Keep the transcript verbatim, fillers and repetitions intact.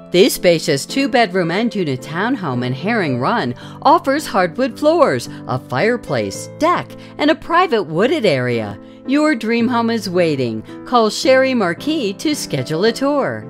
This spacious two-bedroom and unit townhome in Herring Run offers hardwood floors, a fireplace, deck, and a private wooded area. Your dream home is waiting. Call Shari Marquis to schedule a tour.